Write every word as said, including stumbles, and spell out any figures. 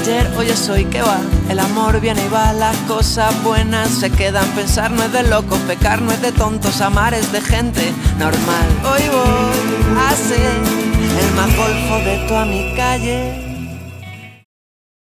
ayer, hoy es hoy, que va. El amor viene y va, las cosas buenas se quedan. Pensar no es de locos, pecar no es de tontos, amar es de gente normal. Hoy voy a ser el más golfo de toda mi calle.